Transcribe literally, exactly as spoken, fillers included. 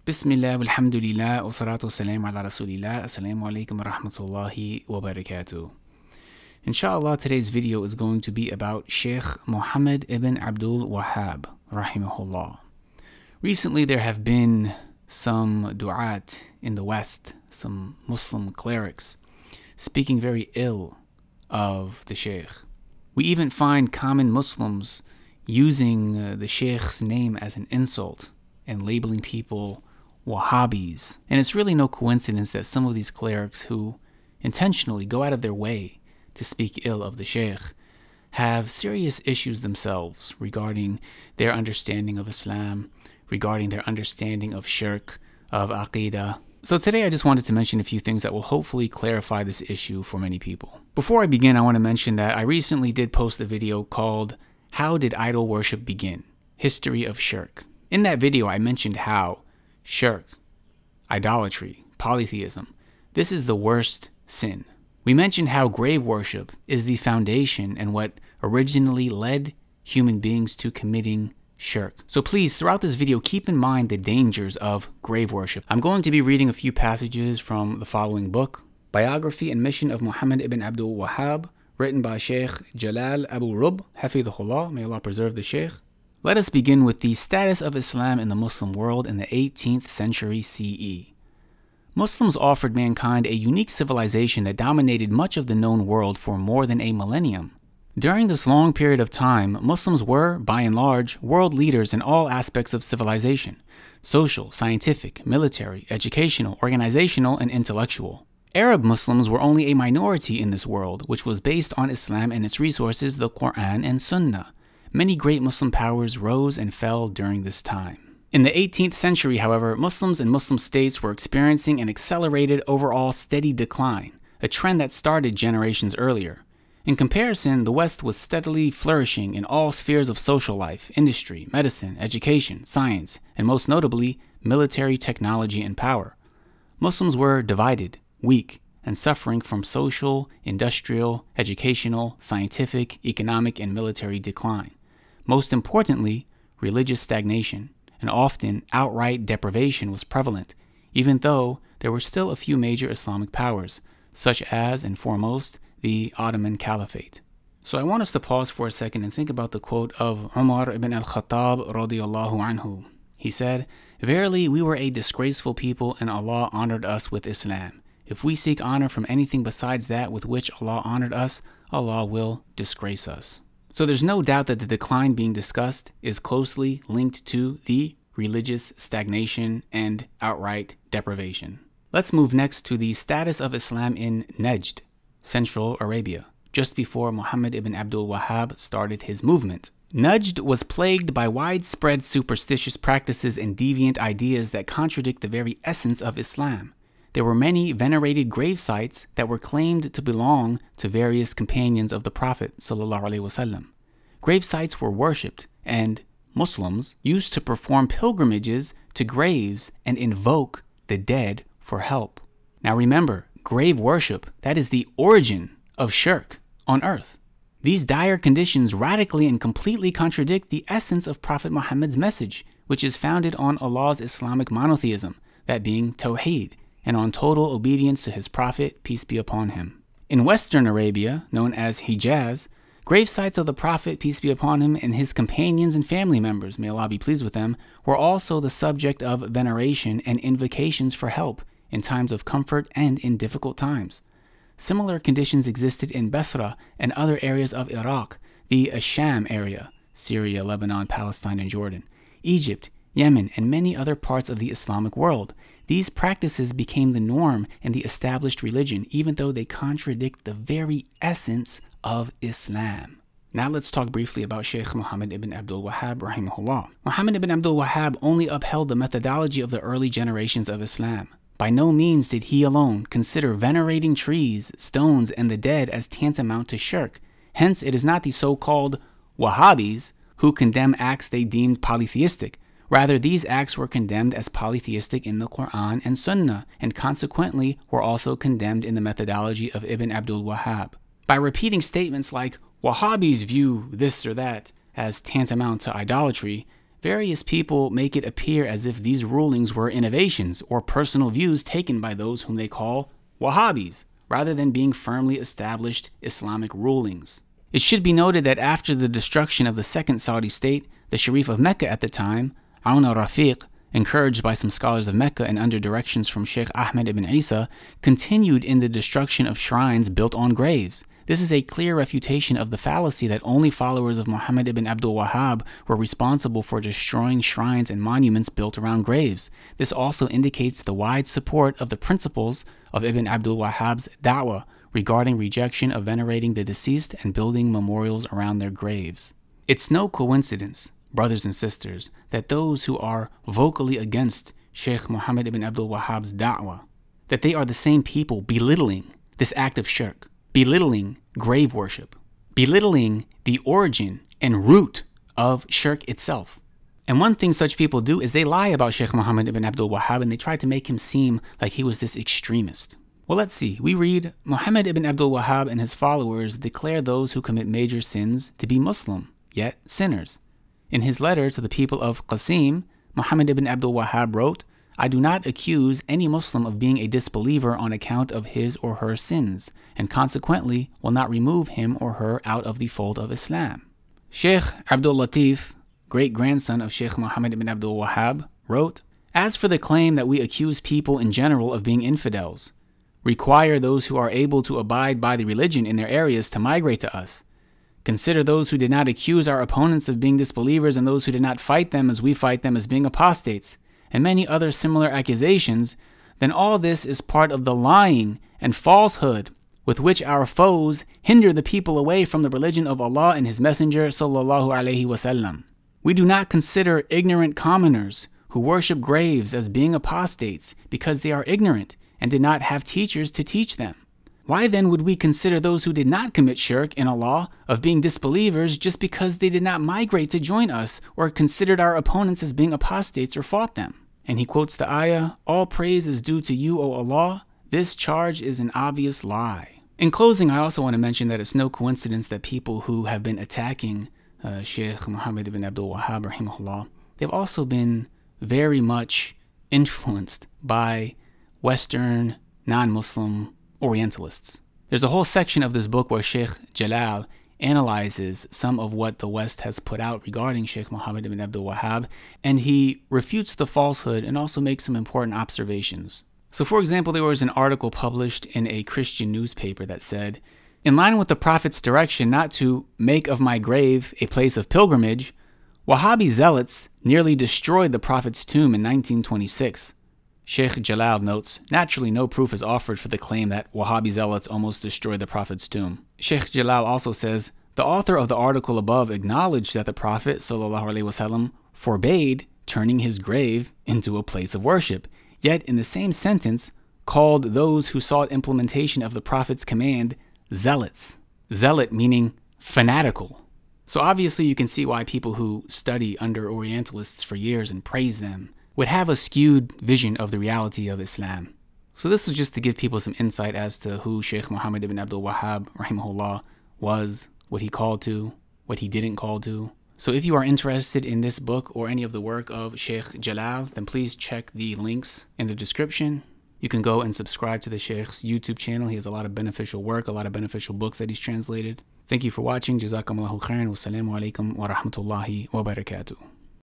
Bismillah, walhamdulillah, wa salatu wassalam ala rasulillah, assalamu alaikum wa rahmatullahi wa barakatuh. Inshallah, today's video is going to be about Sheikh Muhammad ibn Abdul Wahhab, rahimahullah. Recently, there have been some du'at in the West, some Muslim clerics, speaking very ill of the Sheikh. We even find common Muslims using uh, the Sheikh's name as an insult and labeling people Wahhabis. And it's really no coincidence that some of these clerics who intentionally go out of their way to speak ill of the Sheikh have serious issues themselves regarding their understanding of Islam, regarding their understanding of shirk, of aqidah. So today I just wanted to mention a few things that will hopefully clarify this issue for many people. Before I begin, I want to mention that I recently did post a video called How Did Idol Worship Begin? History of Shirk. In that video, I mentioned how shirk, idolatry, polytheism, this is the worst sin. We mentioned how grave worship is the foundation and what originally led human beings to committing shirk. So please, throughout this video, keep in mind the dangers of grave worship. I'm going to be reading a few passages from the following book, Biography and Mission of Muhammad ibn Abdul Wahhab, written by Sheikh Jalal Abu Rub, Hafidhullah, may Allah preserve the Sheikh. Let us begin with the status of Islam in the Muslim world in the eighteenth century C E. Muslims offered mankind a unique civilization that dominated much of the known world for more than a millennium. During this long period of time, Muslims were, by and large, world leaders in all aspects of civilization: social, scientific, military, educational, organizational, and intellectual. Arab Muslims were only a minority in this world, which was based on Islam and its resources, the Quran and Sunnah. Many great Muslim powers rose and fell during this time. In the eighteenth century, however, Muslims and Muslim states were experiencing an accelerated overall steady decline, a trend that started generations earlier. In comparison, the West was steadily flourishing in all spheres of social life, industry, medicine, education, science, and most notably, military technology and power. Muslims were divided, weak, and suffering from social, industrial, educational, scientific, economic, and military decline. Most importantly, religious stagnation, and often outright deprivation was prevalent, even though there were still a few major Islamic powers, such as, and foremost, the Ottoman Caliphate. So I want us to pause for a second and think about the quote of Umar ibn al-Khattab radiyallahu anhu. He said, "Verily, we were a disgraceful people, and Allah honored us with Islam. If we seek honor from anything besides that with which Allah honored us, Allah will disgrace us." So there's no doubt that the decline being discussed is closely linked to the religious stagnation and outright deprivation. Let's move next to the status of Islam in Najd, Central Arabia, just before Muhammad ibn Abdul Wahhab started his movement. Najd was plagued by widespread superstitious practices and deviant ideas that contradict the very essence of Islam. There were many venerated grave sites that were claimed to belong to various companions of the Prophet ﷺ. Grave sites were worshipped, and Muslims used to perform pilgrimages to graves and invoke the dead for help. Now remember, grave worship, that is the origin of shirk on earth. These dire conditions radically and completely contradict the essence of Prophet Muhammad's message, which is founded on Allah's Islamic monotheism, that being Tawheed, and on total obedience to his Prophet, peace be upon him. In Western Arabia, known as Hijaz, grave sites of the Prophet, peace be upon him, and his companions and family members, may Allah be pleased with them, were also the subject of veneration and invocations for help in times of comfort and in difficult times. Similar conditions existed in Basra and other areas of Iraq, the Asham area, Syria, Lebanon, Palestine, and Jordan, Egypt, Yemen, and many other parts of the Islamic world. These practices became the norm and the established religion, even though they contradict the very essence of Islam. Now let's talk briefly about Sheikh Muhammad ibn Abdul Wahhab rahimahullah. Muhammad ibn Abdul Wahhab only upheld the methodology of the early generations of Islam. By no means did he alone consider venerating trees, stones, and the dead as tantamount to shirk. Hence, it is not the so-called Wahhabis who condemn acts they deemed polytheistic. Rather, these acts were condemned as polytheistic in the Quran and Sunnah, and consequently were also condemned in the methodology of Ibn Abdul Wahhab. By repeating statements like, Wahhabis view this or that as tantamount to idolatry, Various people make it appear as if these rulings were innovations or personal views taken by those whom they call Wahhabis, rather than being firmly established Islamic rulings. It should be noted that after the destruction of the second Saudi state, the Sharif of Mecca at the time, Aun al-Rafiq, encouraged by some scholars of Mecca and under directions from Sheikh Ahmed ibn Isa, continued in the destruction of shrines built on graves. This is a clear refutation of the fallacy that only followers of Muhammad ibn Abdul Wahhab were responsible for destroying shrines and monuments built around graves. This also indicates the wide support of the principles of Ibn Abdul Wahhab's da'wah regarding rejection of venerating the deceased and building memorials around their graves. It's no coincidence, brothers and sisters, that those who are vocally against Sheikh Muhammad ibn Abdul Wahhab's da'wah, that they are the same people belittling this act of shirk, belittling grave worship, belittling the origin and root of shirk itself. And one thing such people do is they lie about Sheikh Muhammad ibn Abdul Wahhab and they try to make him seem like he was this extremist. Well, let's see. We read, Muhammad ibn Abdul Wahhab and his followers declare those who commit major sins to be Muslim, yet sinners. In his letter to the people of Qasim, Muhammad ibn Abdul Wahhab wrote, I do not accuse any Muslim of being a disbeliever on account of his or her sins, and consequently will not remove him or her out of the fold of Islam. Sheikh Abdul Latif, great-grandson of Sheikh Muhammad ibn Abdul Wahhab, wrote, As for the claim that we accuse people in general of being infidels, require those who are able to abide by the religion in their areas to migrate to us. Consider those who did not accuse our opponents of being disbelievers and those who did not fight them as we fight them as being apostates, and many other similar accusations, then all this is part of the lying and falsehood with which our foes hinder the people away from the religion of Allah and His Messenger sallallahu alaihi wasallam. We do not consider ignorant commoners who worship graves as being apostates because they are ignorant and did not have teachers to teach them. Why then would we consider those who did not commit shirk in Allah of being disbelievers just because they did not migrate to join us or considered our opponents as being apostates or fought them? And he quotes the ayah, All praise is due to you, O Allah. This charge is an obvious lie. In closing, I also want to mention that it's no coincidence that people who have been attacking uh, Sheikh Muhammad ibn Abdul Wahhab, rahimahullah, they've also been very much influenced by Western, non-Muslim Orientalists. There's a whole section of this book where Sheikh Jalal analyzes some of what the West has put out regarding Sheikh Muhammad ibn Abdul Wahhab, and he refutes the falsehood and also makes some important observations. So for example, there was an article published in a Christian newspaper that said, in line with the Prophet's direction not to make of my grave a place of pilgrimage, Wahhabi zealots nearly destroyed the Prophet's tomb in nineteen twenty-six. Sheikh Jalal notes, naturally no proof is offered for the claim that Wahhabi zealots almost destroyed the Prophet's tomb. Sheikh Jalal also says, the author of the article above acknowledged that the Prophet ﷺ forbade turning his grave into a place of worship, yet in the same sentence called those who sought implementation of the Prophet's command zealots. Zealot meaning fanatical. So obviously you can see why people who study under Orientalists for years and praise them would have a skewed vision of the reality of Islam. So this is just to give people some insight as to who Sheikh Muhammad ibn Abdul Wahhab rahimahullah was, what he called to, what he didn't call to. So if you are interested in this book or any of the work of Sheikh Jalal, then please check the links in the description. You can go and subscribe to the Sheikh's YouTube channel. He has a lot of beneficial work, a lot of beneficial books that he's translated. Thank you for watching. Jazakumullahu khairan. Wassalamu alaikum wa rahmatullahi wa barakatuh.